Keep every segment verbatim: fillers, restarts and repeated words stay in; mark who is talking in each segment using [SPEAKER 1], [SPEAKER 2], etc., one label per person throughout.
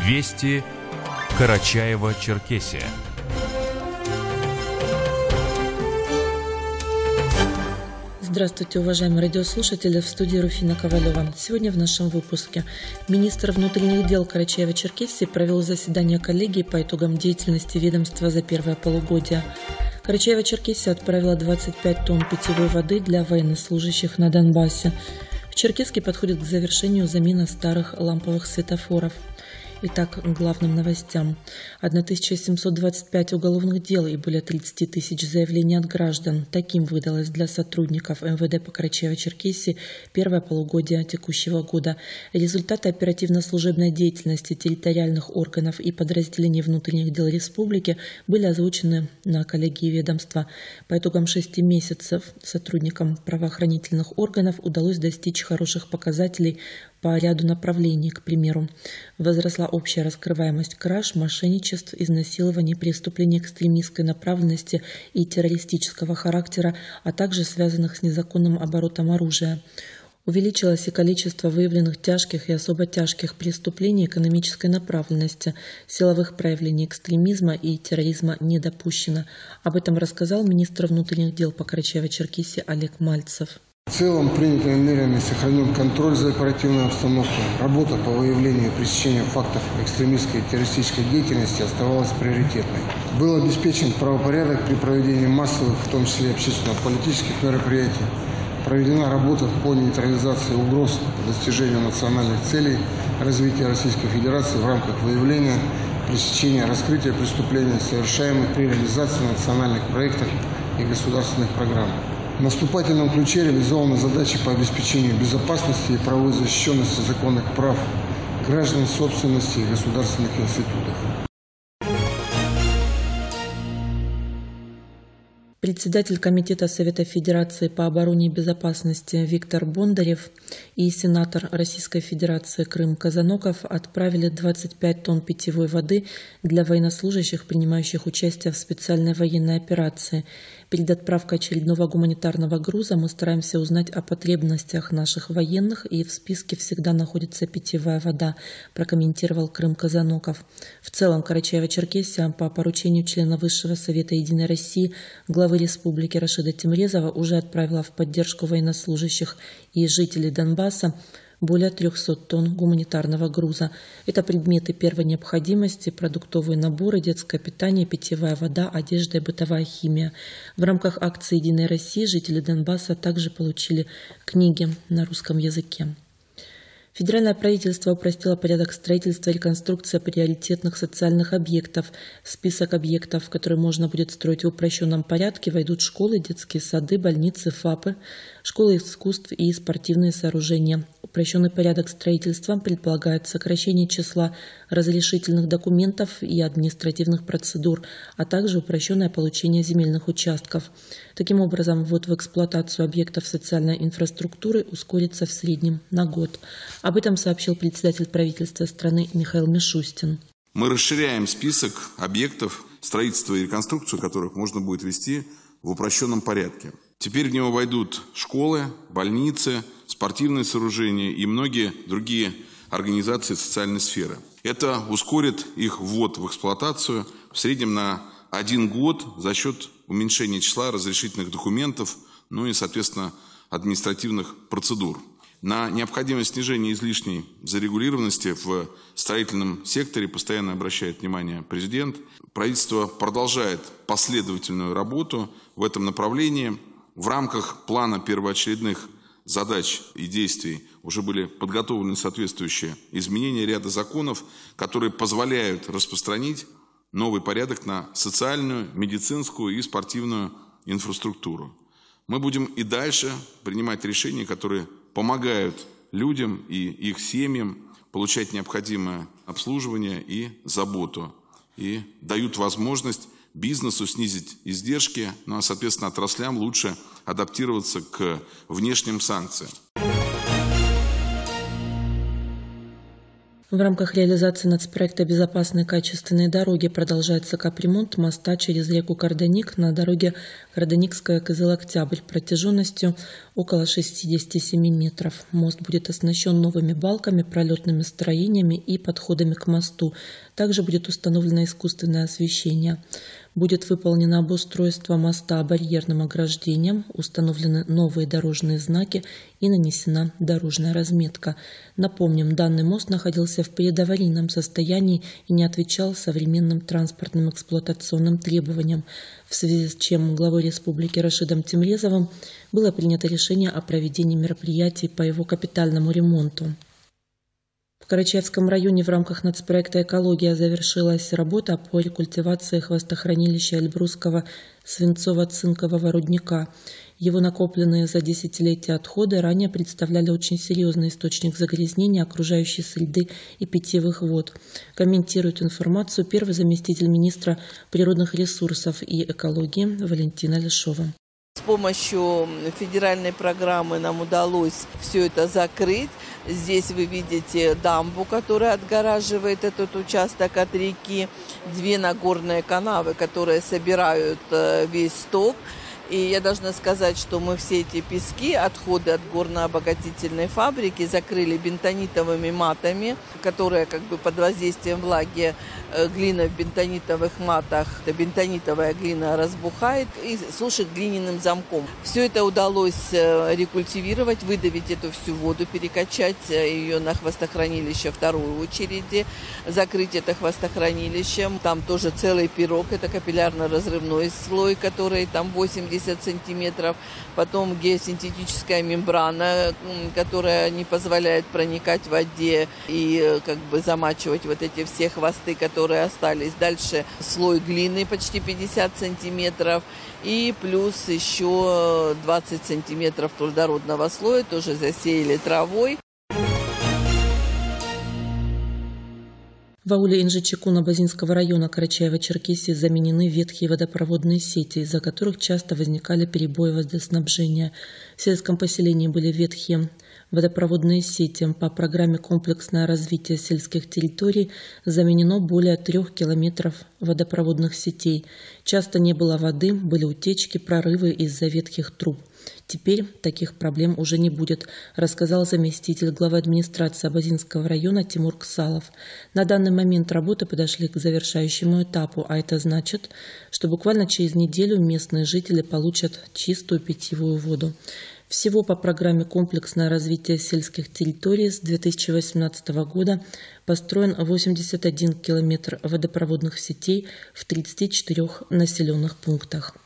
[SPEAKER 1] Вести Карачаево-Черкесия.
[SPEAKER 2] Здравствуйте, уважаемые радиослушатели, в студии Руфина Ковалева. Сегодня в нашем выпуске министр внутренних дел Карачаево-Черкесии провел заседание коллегии по итогам деятельности ведомства за первое полугодие. Карачаево-Черкесия отправила двадцать пять тонн питьевой воды для военнослужащих на Донбассе. В Черкесске подходит к завершению замена старых ламповых светофоров. Итак, к главным новостям. тысяча семьсот двадцать пять уголовных дел и более тридцать тысяч заявлений от граждан. Таким выдалось для сотрудников эм вэ дэ по Карачаево-Черкесии первое полугодие текущего года. Результаты оперативно-служебной деятельности территориальных органов и подразделений внутренних дел республики были озвучены на коллегии ведомства. По итогам шести месяцев сотрудникам правоохранительных органов удалось достичь хороших показателей по ряду направлений. К примеру, возросла общая раскрываемость краж, мошенничеств, изнасилований, преступлений экстремистской направленности и террористического характера, а также связанных с незаконным оборотом оружия. Увеличилось и количество выявленных тяжких и особо тяжких преступлений экономической направленности, силовых проявлений экстремизма и терроризма не допущено. Об этом рассказал министр внутренних дел по Карачаево-Черкесии Олег Мальцев.
[SPEAKER 3] В целом принятыми мерами сохранен контроль за оперативной обстановкой. Работа по выявлению и пресечению фактов экстремистской и террористической деятельности оставалась приоритетной. Был обеспечен правопорядок при проведении массовых, в том числе общественно-политических мероприятий. Проведена работа по нейтрализации угроз достижению национальных целей развития Российской Федерации в рамках выявления, пресечения, раскрытия преступлений, совершаемых при реализации национальных проектов и государственных программ. В наступательном ключе реализованы задачи по обеспечению безопасности и правовой защищенности законных прав граждан, собственности и государственных институтов.
[SPEAKER 2] Председатель Комитета Совета Федерации по обороне и безопасности Виктор Бондарев и сенатор Российской Федерации Крым Казаноков отправили двадцать пять тонн питьевой воды для военнослужащих, принимающих участие в специальной военной операции. Перед отправкой очередного гуманитарного груза мы стараемся узнать о потребностях наших военных, и в списке всегда находится питьевая вода, прокомментировал Крым Казаноков. В целом Карачаево-Черкесия по поручению члена Высшего Совета Единой России, главы Республики Рашида Тимрезова уже отправила в поддержку военнослужащих и жителей Донбасса более трехсот тонн гуманитарного груза. Это предметы первой необходимости, продуктовые наборы, детское питание, питьевая вода, одежда и бытовая химия. В рамках акции «Единой России» жители Донбасса также получили книги на русском языке. Федеральное правительство упростило порядок строительства и реконструкции приоритетных социальных объектов. В список объектов, которые можно будет строить в упрощенном порядке, войдут школы, детские сады, больницы, ФАПы, школы искусств и спортивные сооружения. Упрощенный порядок строительства предполагает сокращение числа разрешительных документов и административных процедур, а также упрощенное получение земельных участков. Таким образом, ввод в эксплуатацию объектов социальной инфраструктуры ускорится в среднем на год. Об этом сообщил председатель правительства страны Михаил Мишустин.
[SPEAKER 4] Мы расширяем список объектов, строительство и реконструкцию которых можно будет вести в упрощенном порядке. Теперь в него войдут школы, больницы, спортивные сооружения и многие другие организации социальной сферы. Это ускорит их ввод в эксплуатацию в среднем на один год за счет уменьшения числа разрешительных документов, ну и, соответственно, административных процедур. На необходимость снижения излишней зарегулированности в строительном секторе постоянно обращает внимание президент. Правительство продолжает последовательную работу в этом направлении. В рамках плана первоочередных задач и действий уже были подготовлены соответствующие изменения ряда законов, которые позволяют распространить новый порядок на социальную, медицинскую и спортивную инфраструктуру. Мы будем и дальше принимать решения, которые помогают людям и их семьям получать необходимое обслуживание и заботу, и дают возможность бизнесу снизить издержки, ну а, соответственно, отраслям лучше адаптироваться к внешним санкциям.
[SPEAKER 2] В рамках реализации нацпроекта «Безопасные качественные дороги» продолжается капремонт моста через реку Карданик на дороге Карданикская-Кызыл-Октябрь протяженностью около шестидесяти семи метров. Мост будет оснащен новыми балками, пролетными строениями и подходами к мосту. Также будет установлено искусственное освещение. Будет выполнено обустройство моста барьерным ограждением, установлены новые дорожные знаки и нанесена дорожная разметка. Напомним, данный мост находился в предаварийном состоянии и не отвечал современным транспортным эксплуатационным требованиям, в связи с чем главой республики Рашидом Тимрезовым было принято решение о проведении мероприятий по его капитальному ремонту. В Карачаевском районе в рамках нацпроекта «Экология» завершилась работа по рекультивации хвостохранилища Эльбрусского свинцово-цинкового рудника. Его накопленные за десятилетия отходы ранее представляли очень серьезный источник загрязнения окружающей среды и питьевых вод. Комментирует информацию первый заместитель министра природных ресурсов и экологии Валентина Лешова.
[SPEAKER 1] С помощью федеральной программы нам удалось все это закрыть. Здесь вы видите дамбу, которая отгораживает этот участок от реки, две нагорные канавы, которые собирают весь сток. И я должна сказать, что мы все эти пески, отходы от горно-обогатительной фабрики закрыли бентонитовыми матами, которые как бы под воздействием влаги, глина в бентонитовых матах, бентонитовая глина разбухает и сушит глиняным замком. Все это удалось рекультивировать, выдавить эту всю воду, перекачать ее на хвостохранилище второй очереди, закрыть это хвостохранилищем. Там тоже целый пирог, это капиллярно-разрывной слой, который там восемьдесят сантиметров, потом геосинтетическая мембрана, которая не позволяет проникать в воде и как бы замачивать вот эти все хвосты, которые остались. Дальше слой глины почти пятьдесят сантиметров и плюс еще двадцать сантиметров плодородного слоя, тоже засеяли травой.
[SPEAKER 2] В ауле Инжичекуна Базинского района Карачаево-Черкесии заменены ветхие водопроводные сети, из-за которых часто возникали перебои водоснабжения. В сельском поселении были ветхие водопроводные сети. По программе «Комплексное развитие сельских территорий» заменено более трех километров водопроводных сетей. Часто не было воды, были утечки, прорывы из-за ветхих труб. Теперь таких проблем уже не будет, рассказал заместитель главы администрации Абазинского района Тимур Ксалов. На данный момент работы подошли к завершающему этапу, а это значит, что буквально через неделю местные жители получат чистую питьевую воду. Всего по программе «Комплексное развитие сельских территорий» с две тысячи восемнадцатого года построен восемьдесят один километр водопроводных сетей в тридцати четырёх населенных пунктах.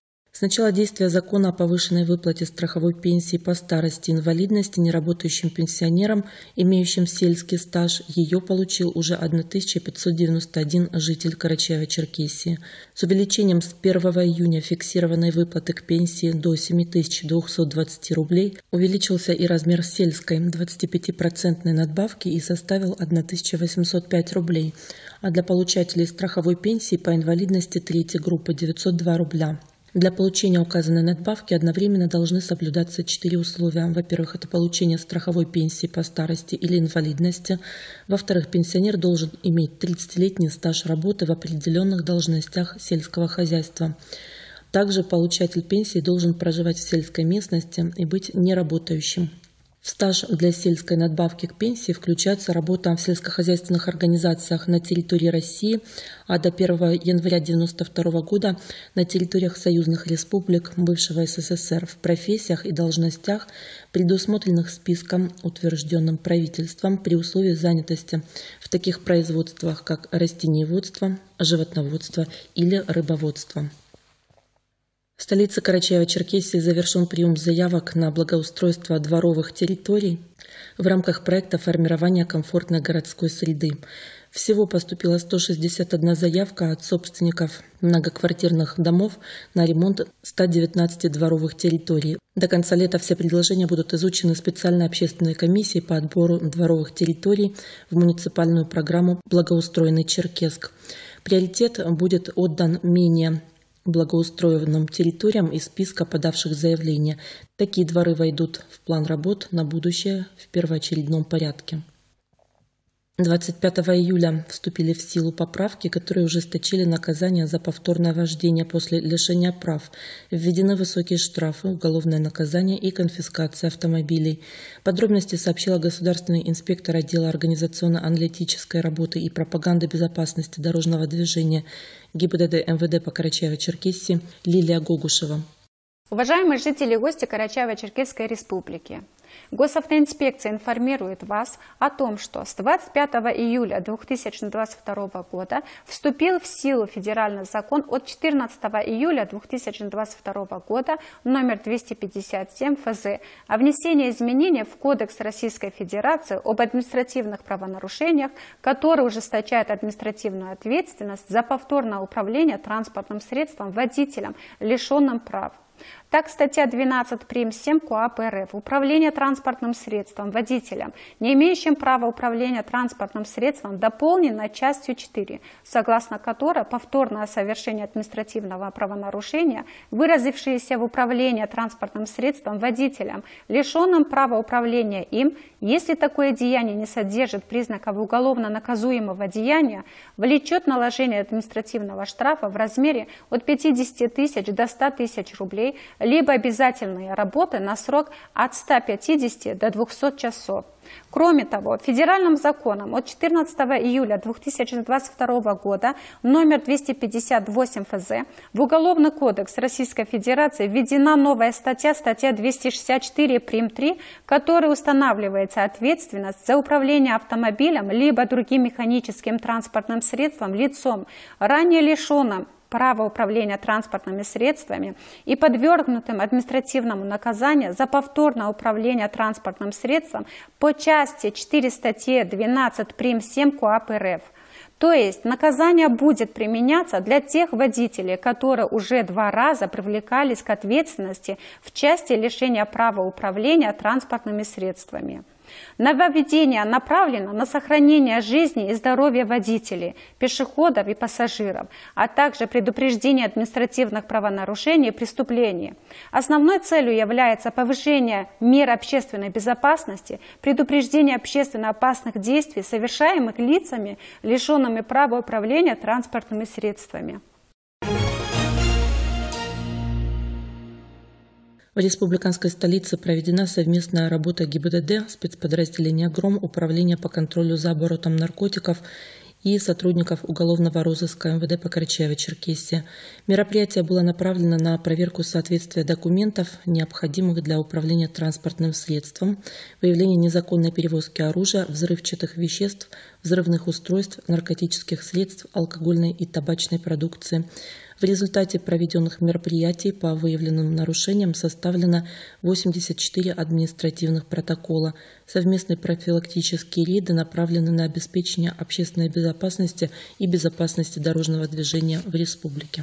[SPEAKER 2] С начала действия закона о повышенной выплате страховой пенсии по старости и инвалидности неработающим пенсионерам, имеющим сельский стаж, ее получил уже тысяча пятьсот девяносто один житель Карачаево-Черкесии. С увеличением с первого июня фиксированной выплаты к пенсии до семи тысяч двухсот двадцати рублей увеличился и размер сельской двадцатипятипроцентной надбавки и составил тысячу восемьсот пять рублей, а для получателей страховой пенсии по инвалидности третьей группы девятьсот два рубля. Для получения указанной надбавки одновременно должны соблюдаться четыре условия. Во-первых, это получение страховой пенсии по старости или инвалидности. Во-вторых, пенсионер должен иметь тридцатилетний стаж работы в определенных должностях сельского хозяйства. Также получатель пенсии должен проживать в сельской местности и быть неработающим. В стаж для сельской надбавки к пенсии включается работа в сельскохозяйственных организациях на территории России, а до первого января тысяча девятьсот девяносто второго года на территориях союзных республик бывшего СССР в профессиях и должностях, предусмотренных списком, утвержденным правительством при условии занятости в таких производствах, как растениеводство, животноводство или рыбоводство. В столице Карачаево-Черкесии завершен прием заявок на благоустройство дворовых территорий в рамках проекта формирования комфортной городской среды. Всего поступило сто шестьдесят одна заявка от собственников многоквартирных домов на ремонт ста девятнадцати дворовых территорий. До конца лета все предложения будут изучены специальной общественной комиссией по отбору дворовых территорий в муниципальную программу «Благоустроенный Черкесск». Приоритет будет отдан менее благоустроенным территориям из списка подавших заявления. Такие дворы войдут в план работ на будущее в первоочередном порядке. двадцать пятого июля вступили в силу поправки, которые ужесточили наказание за повторное вождение после лишения прав. Введены высокие штрафы, уголовное наказание и конфискация автомобилей. Подробности сообщила государственный инспектор отдела организационно-аналитической работы и пропаганды безопасности дорожного движения ГИБДД МВД по Карачаево-Черкесии Лилия Гогушева.
[SPEAKER 5] Уважаемые жители и гости Карачаево-Черкесской республики, Госавтоинспекция информирует вас о том, что с двадцать пятого июля две тысячи двадцать второго года вступил в силу федеральный закон от четырнадцатого июля две тысячи двадцать второго года номер двести пятьдесят семь эф зэ о внесении изменений в Кодекс Российской Федерации об административных правонарушениях, который ужесточает административную ответственность за повторное управление транспортным средством водителем, лишенным прав. Так, статья двенадцать прим. семь КоАП РФ «Управление транспортным средством водителем, не имеющим права управления транспортным средством» дополнена частью четыре, согласно которой повторное совершение административного правонарушения, выразившееся в управлении транспортным средством водителем, лишенным права управления им, если такое деяние не содержит признаков уголовно наказуемого деяния, влечет наложение административного штрафа в размере от пятидесяти тысяч до ста тысяч рублей, либо обязательные работы на срок от ста пятидесяти до двухсот часов. Кроме того, федеральным законом от четырнадцатого июля две тысячи двадцать второго года номер двести пятьдесят восемь эф зэ в Уголовный кодекс Российской Федерации введена новая статья, статья двести шестьдесят четыре прим. три, которой устанавливается ответственность за управление автомобилем либо другим механическим транспортным средством лицом, ранее лишенным права управления транспортными средствами и подвергнутым административному наказанию за повторное управление транспортным средством по части четыре статьи двенадцать прим. семь КоАП РФ. То есть наказание будет применяться для тех водителей, которые уже два раза привлекались к ответственности в части лишения права управления транспортными средствами. Нововведение направлено на сохранение жизни и здоровья водителей, пешеходов и пассажиров, а также предупреждение административных правонарушений и преступлений. Основной целью является повышение мер общественной безопасности, предупреждение общественно опасных действий, совершаемых лицами, лишенными права управления транспортными средствами.
[SPEAKER 2] В республиканской столице проведена совместная работа ГИБДД, спецподразделения ГРОМ, Управления по контролю за оборотом наркотиков и сотрудников уголовного розыска МВД по Карачаево-Черкесии. Мероприятие было направлено на проверку соответствия документов, необходимых для управления транспортным средством, выявление незаконной перевозки оружия, взрывчатых веществ, взрывных устройств, наркотических средств, алкогольной и табачной продукции. В результате проведенных мероприятий по выявленным нарушениям составлено восемьдесят четыре административных протокола. Совместные профилактические рейды направлены на обеспечение общественной безопасности и безопасности дорожного движения в республике.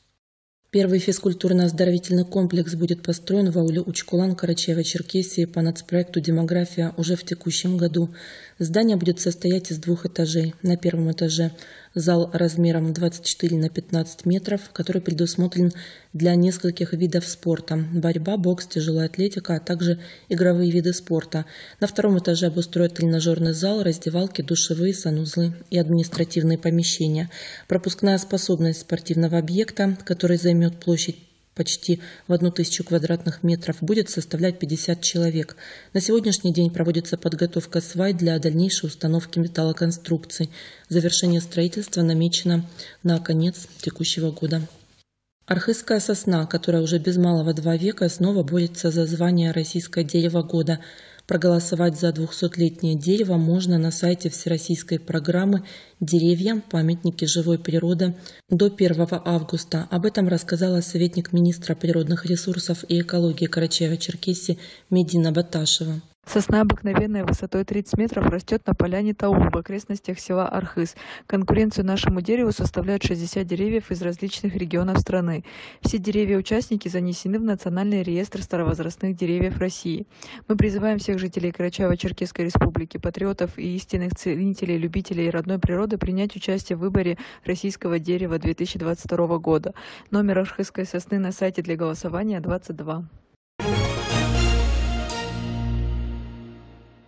[SPEAKER 2] Первый физкультурно-оздоровительный комплекс будет построен в ауле Учкулан Карачаево-Черкесии по нацпроекту «Демография» уже в текущем году. Здание будет состоять из двух этажей. На первом этаже зал размером двадцать четыре на пятнадцать метров, который предусмотрен для нескольких видов спорта – борьба, бокс, тяжелая атлетика, а также игровые виды спорта. На втором этаже обустроят тренажерный зал, раздевалки, душевые, санузлы и административные помещения. Пропускная способность спортивного объекта, который займет площадь почти в одну тысячу квадратных метров, будет составлять пятьдесят человек. На сегодняшний день проводится подготовка свай для дальнейшей установки металлоконструкций. Завершение строительства намечено на конец текущего года. Архызская сосна, которая уже без малого два века снова борется за звание «Российское дерево года». Проголосовать за двухсотлетнее дерево можно на сайте Всероссийской программы «Деревья. Памятники живой природы» до первого августа. Об этом рассказала советник министра природных ресурсов и экологии Карачаево-Черкесии Медина Баташева.
[SPEAKER 6] Сосна обыкновенная высотой тридцать метров растет на поляне Таул в окрестностях села Архыз. Конкуренцию нашему дереву составляют шестьдесят деревьев из различных регионов страны. Все деревья-участники занесены в Национальный реестр старовозрастных деревьев России. Мы призываем всех жителей Карачаево-Черкесской республики, патриотов и истинных ценителей, любителей родной природы принять участие в выборе российского дерева две тысячи двадцать второго года. Номер архызской сосны на сайте для голосования двадцать два.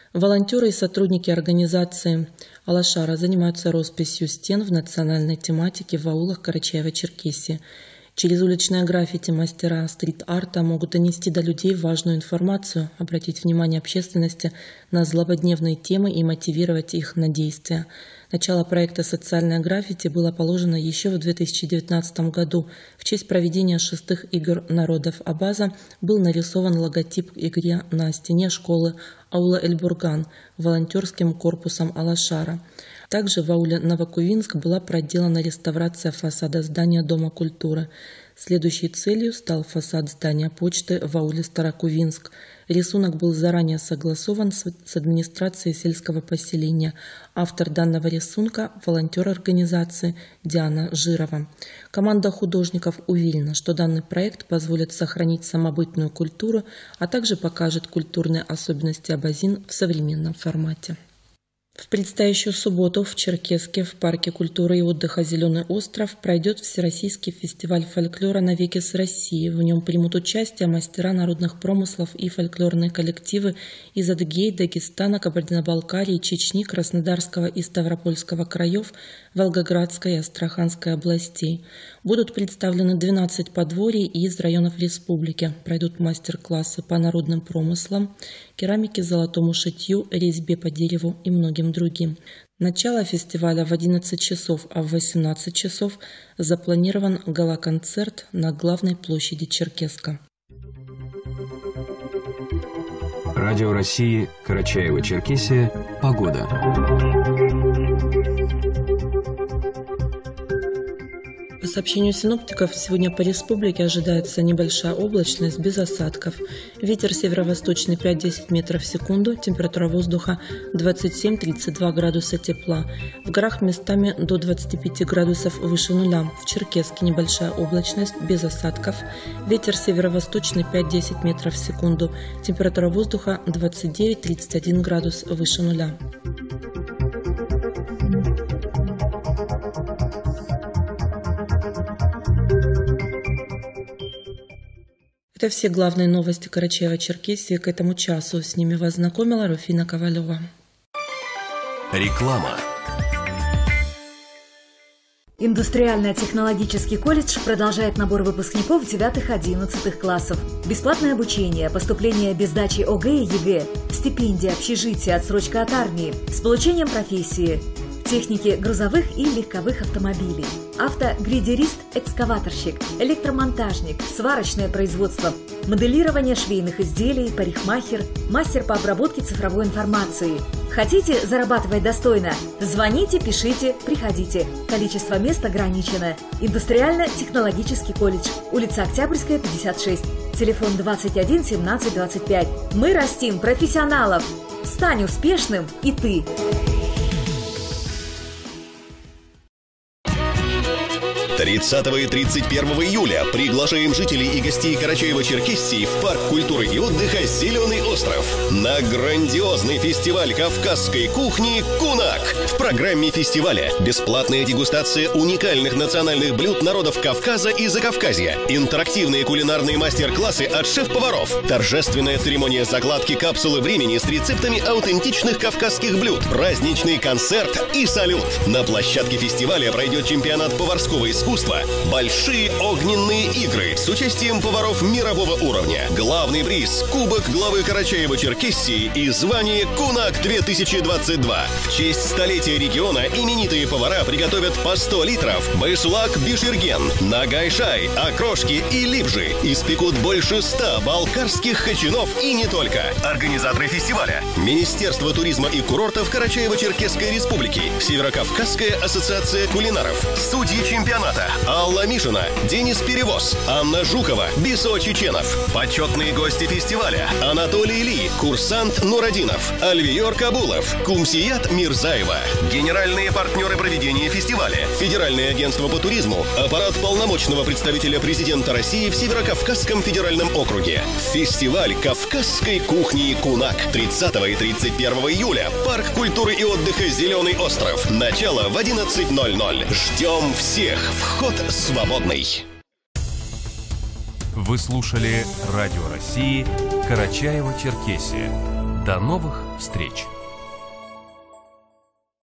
[SPEAKER 2] Волонтеры и сотрудники организации «Алашара» занимаются росписью стен в национальной тематике в аулах Карачаево-Черкесии. Через уличное граффити мастера стрит-арта могут донести до людей важную информацию, обратить внимание общественности на злободневные темы и мотивировать их на действия. Начало проекта «Социальное граффити» было положено еще в две тысячи девятнадцатом году. В честь проведения шестых игр народов Абаза был нарисован логотип игре на стене школы аула Эльбурган волонтерским корпусом «Алашара». Также в ауле Новокувинск была проделана реставрация фасада здания Дома культуры. Следующей целью стал фасад здания почты в ауле Старокувинск. Рисунок был заранее согласован с администрацией сельского поселения. Автор данного рисунка – волонтер организации Диана Жирова. Команда художников уверена, что данный проект позволит сохранить самобытную культуру, а также покажет культурные особенности абазин в современном формате. В предстоящую субботу в Черкесске в Парке культуры и отдыха «Зеленый остров» пройдет Всероссийский фестиваль фольклора «Навеки с Россией». В нем примут участие мастера народных промыслов и фольклорные коллективы из Адыгеи, Дагестана, Кабардино-Балкарии, Чечни, Краснодарского и Ставропольского краев, Волгоградской и Астраханской областей. Будут представлены двенадцать подворий из районов республики. Пройдут мастер-классы по народным промыслам, керамике, золотому шитью, резьбе по дереву и многим другим. Начало фестиваля в одиннадцать часов, а в восемнадцать часов запланирован гала-концерт на главной площади Черкесска.
[SPEAKER 7] Радио России, Карачаево-Черкесия. Погода.
[SPEAKER 2] По сообщению синоптиков, сегодня по республике ожидается небольшая облачность без осадков. Ветер северо-восточный пять-десять метров в секунду, температура воздуха двадцать семь - тридцать два градуса тепла. В горах местами до двадцати пяти градусов выше нуля. В Черкесске небольшая облачность без осадков. Ветер северо-восточный пять-десять метров в секунду, температура воздуха двадцать девять - тридцать один градус выше нуля. Это все главные новости Карачаево-Черкесии к этому часу. С ними вас знакомила Руфина Ковалева.
[SPEAKER 7] Реклама.
[SPEAKER 8] Индустриально-технологический колледж продолжает набор выпускников девятых-одиннадцатых классов. Бесплатное обучение, поступление без сдачи ОГЭ и ЕГЭ, стипендия, общежитие, отсрочка от армии, с получением профессии, техники грузовых и легковых автомобилей, автогрейдерист, экскаваторщик, электромонтажник, сварочное производство, моделирование швейных изделий, парикмахер, мастер по обработке цифровой информации. Хотите зарабатывать достойно? Звоните, пишите, приходите. Количество мест ограничено. Индустриально-технологический колледж. Улица Октябрьская, пятьдесят шесть. Телефон двадцать один семнадцать двадцать пять. Мы растим профессионалов. Стань успешным и ты.
[SPEAKER 9] тридцатого и тридцать первого июля приглашаем жителей и гостей Карачаево-Черкесии в Парк культуры и отдыха «Зеленый остров» на грандиозный фестиваль кавказской кухни «Кунак». В программе фестиваля бесплатная дегустация уникальных национальных блюд народов Кавказа и Закавказья, интерактивные кулинарные мастер-классы от шеф-поваров, торжественная церемония закладки капсулы времени с рецептами аутентичных кавказских блюд, праздничный концерт и салют. На площадке фестиваля пройдет чемпионат поварского искусства «Большие огненные игры» с участием поваров мирового уровня. Главный приз – Кубок главы Карачаево-Черкесии и звание «Кунак-две тысячи двадцать два». В честь столетия региона именитые повара приготовят по сто литров бышлак бишерген, нагай-шай, окрошки и липжи. Испекут больше ста балкарских хачинов и не только. Организаторы фестиваля – Министерство туризма и курортов Карачаево-Черкесской республики, Северокавказская ассоциация кулинаров, судьи чемпионата Алла Мишина, Денис Перевоз, Анна Жукова, Бисо Чеченов. Почетные гости фестиваля Анатолий Ли, курсант Нурадинов, Альвиор Кабулов, Кумсият Мирзаева. Генеральные партнеры проведения фестиваля Федеральное агентство по туризму, аппарат полномочного представителя президента России в Северокавказском федеральном округе. Фестиваль кавказской кухни «Кунак» тридцатого и тридцать первого июля. Парк культуры и отдыха «Зеленый остров». Начало в одиннадцать ноль ноль. Ждем всех. Вход свободный.
[SPEAKER 7] Вы слушали Радио России, Карачаево-Черкесия.
[SPEAKER 10] До новых встреч!